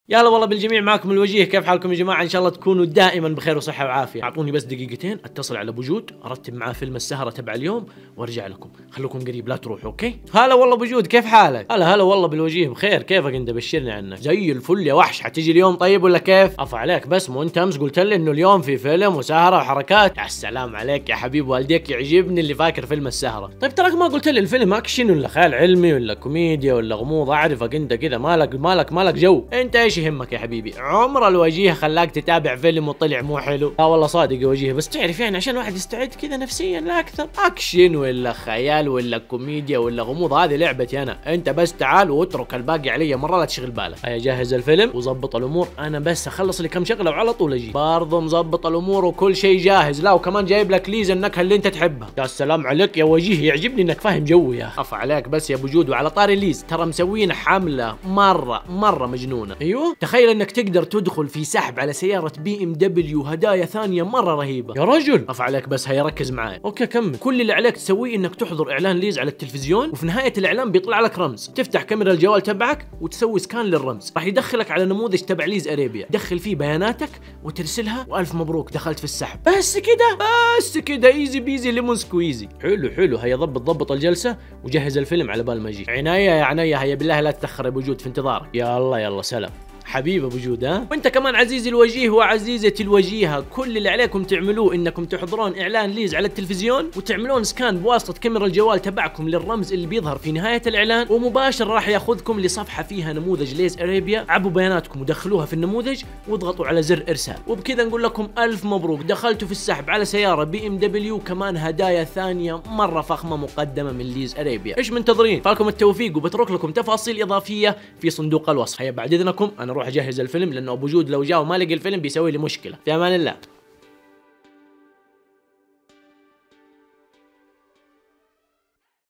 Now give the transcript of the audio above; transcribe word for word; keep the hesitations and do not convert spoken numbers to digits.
يلا والله بالجميع، معكم الوجيه. كيف حالكم يا جماعه؟ ان شاء الله تكونوا دائما بخير وصحه وعافيه. اعطوني بس دقيقتين اتصل على ابو جود، ارتب معاه فيلم السهره تبع اليوم وارجع لكم. خلوكم قريب لا تروحوا. اوكي، هلا والله ابو جود، كيف حالك؟ هلا هلا والله بالوجيه بخير. كيفك انت؟ بشرني عنك. زي الفل يا وحش. حتيجي اليوم طيب ولا كيف؟ عفا عليك، بس مو انت امس قلت لي انه اليوم في فيلم وسهره وحركات؟ يا سلام عليك يا حبيب والديك، يعجبني اللي فاكر فيلم السهره. طيب تراك ما قلت لي الفيلم اكشن ولا خيال علمي ولا كوميديا ولا غموض؟ اعرفك انت كذا مالك مالك مالك جو. انت ايش يهمك يا حبيبي؟ عمر الوجيه خلاك تتابع فيلم وطلع مو حلو؟ لا والله صادق يا وجيه، بس تعرف يعني عشان الواحد يستعد كذا نفسيا لا اكثر. اكشن ولا خيال ولا كوميديا ولا غموض، هذه لعبتي انا. انت بس تعال واترك الباقي علي مره، لا تشغل بالك. هيا جهز الفيلم وظبط الامور، انا بس اخلص لي كم شغله وعلى طول اجي. برضه مظبط الامور وكل شيء جاهز. لا وكمان جايب لك ليز النكهه اللي انت تحبها. يا سلام عليك يا وجيه، يعجبني انك فاهم جوي يا اخي. عليك بس يا ابو جود. وعلى طاري ليز، ترى مسوين حمله مره مره مجنونه. ايوه، تخيل انك تقدر تدخل في سحب على سياره بي ام دبليو، هدايا ثانيه مره رهيبه يا رجل. عفا عليك بس هيا ركز معاي. اوكي كمل. كل اللي عليك تسويه انك تحضر اعلان ليز على التلفزيون، وفي نهايه الاعلان بيطلع لك رمز، تفتح كاميرا الجوال تبعك وتسوي سكان للرمز، راح يدخلك على نموذج تبع ليز اريبيا، دخل فيه بياناتك وترسلها، والف مبروك دخلت في السحب. بس كده بس كده، ايزي بيزي ليمون سكويزي. حلو حلو. هيا ضبط ضبط الجلسه وجهز الفيلم على بال ما اجي. عناية يا عناية. هيا بالله لا تتاخر يا ابو جود، في انتظارك. يلا يلا سلام حبيب ابو جود. ها وانت كمان عزيزي الوجيه وعزيزتي الوجيهه، كل اللي عليكم تعملوه انكم تحضرون اعلان ليز على التلفزيون وتعملون سكان بواسطه كاميرا الجوال تبعكم للرمز اللي بيظهر في نهايه الاعلان، ومباشر راح ياخذكم لصفحه فيها نموذج ليز اريبيا. عبوا بياناتكم ودخلوها في النموذج واضغطوا على زر ارسال، وبكذا نقول لكم الف مبروك، دخلتوا في السحب على سياره بي ام دبليو، وكمان هدايا ثانيه مره فخمه مقدمه من ليز اريبيا. ايش منتظرين؟ فالكم التوفيق، وبترك لكم تفاصيل اضافيه في صندوق الوصف. هيا بعد اذنكم انا اروح اجهز الفيلم، لانه ابو جود لو جاء وما لقى الفيلم بيسوي لي مشكله. في امان الله.